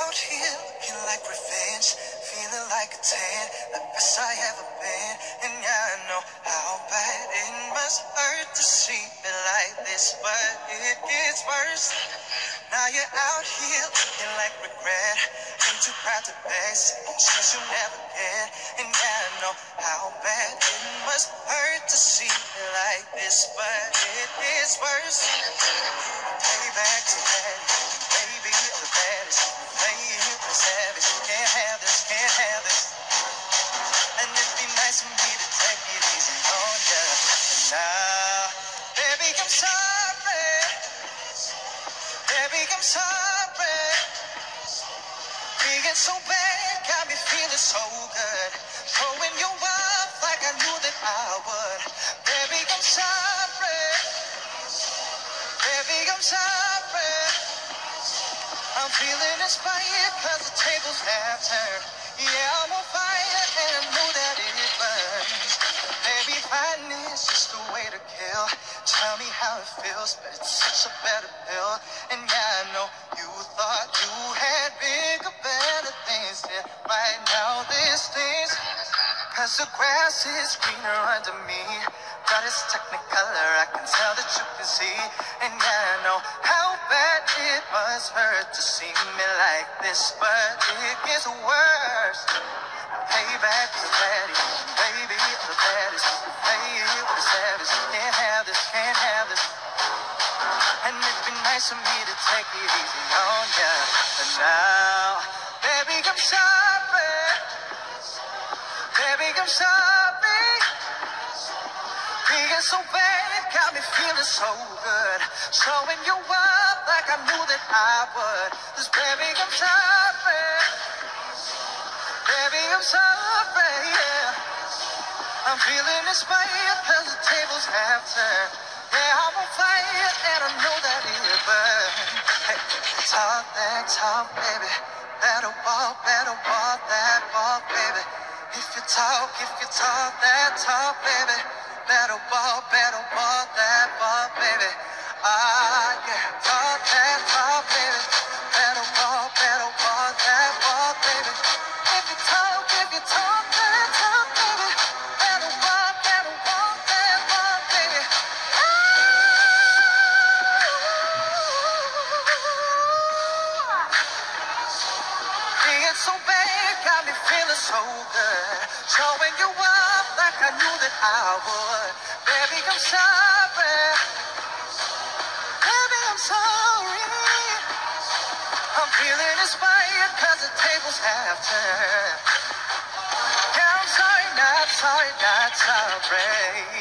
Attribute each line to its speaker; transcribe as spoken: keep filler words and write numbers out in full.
Speaker 1: out here looking like revenge, feeling like a ten, the best I ever been. And yeah, I know how bad it must hurt to see me like this, but it gets worse. Now you're out here looking like regret, ain't too proud to beg, second chance you never get. And yeah, I know how bad it must hurt to see me like this, but it gets worse. Payback to that, baby, I'm the baddest. Play you the savage, can't have this, can't have this. And it'd be nice for me to take it easy on ya. And now, baby, I'm sorry. Baby, I'm sorry. Being so bad got me feeling so good. Throwing you up like I knew that I would. Baby, I'm sorry. Baby, I'm sorry. I'm feeling inspired cause the tables have turned. Yeah, I'm on fire and I know that it burns. Baby, fineness is the way to kill. Tell me how it feels, but it's such a better pill. And yeah, I know you thought you had bigger, better things. Yeah, right now this thing's cause the grass is greener under me. But it's technicolor, I can tell that you can see. And yeah, I know how bad it must hurt to see me like this, but it gets worse. Payback to daddy, baby, I'm the baddest. Play you the savage, can't have this, can't have this. And it'd be nice for me to take it easy on ya. But now, baby, I'm sorry. Baby, I'm sorry. Being so bad, it got me feeling so good. Showing you up like I knew that I would. This baby, I'm sorry. Baby, I'm sorry, yeah. I'm feeling inspired cause the tables have turned. Yeah, I'm on fire and I know that it burns. Hey, talk that talk, baby. Better walk, better walk that walk, baby. If you talk, if you talk that talk, baby. Better walk, better walk that walk, baby. Ah, yeah, talk that talk, baby. Better walk, better walk that walk, baby. If you talk, if you talk that talk, baby. Better walk, better walk that walk, baby. Ah, being so bad got me feeling so good. Showing you up like I knew that I would. Baby, I'm sorry. Baby, I'm sorry. I'm feeling inspired cause the tables have turned. Yeah, I'm sorry, not sorry, not sorry.